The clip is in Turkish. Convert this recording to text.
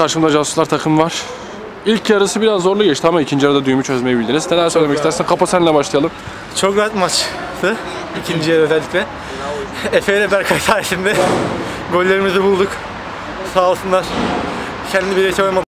karşımda Casuslar takımı var. İlk yarısı biraz zorlu geçti ama ikinci yarıda düğümü çözmeyi bildiniz. Neler söylemek istersen? Kapa, senle başlayalım. Çok rahat maçtı. İkinci yarı özellikle. Efe ile Berkay sayesinde gollerimizi bulduk. Sağ olsunlar. Kendi bireysel oynamak